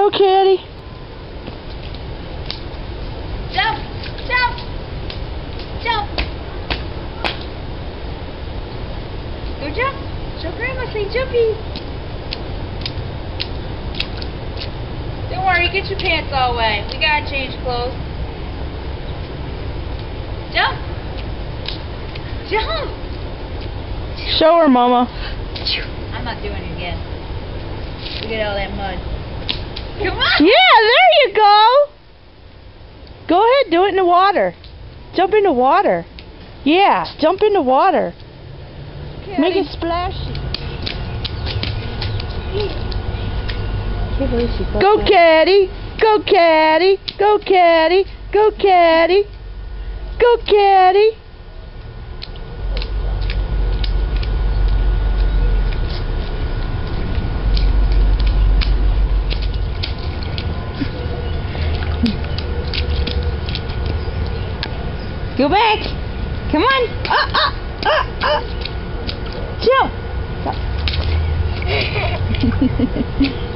Go, Caddy. Jump! Jump! Jump! Go jump! Show Grandma, say jumpy! Don't worry, get your pants all wet. We gotta change clothes. Jump! Jump! Show her, Mama. I'm not doing it again. Look at all that mud. Come on! Yeah, there you go. Go ahead, do it in the water. Jump in the water. Yeah, jump in the water. Caddy. Make it splashy. Go, Caddy. Go, Caddy. Go, Caddy. Go, Caddy. Go, Caddy. Go back. Come on. Jump.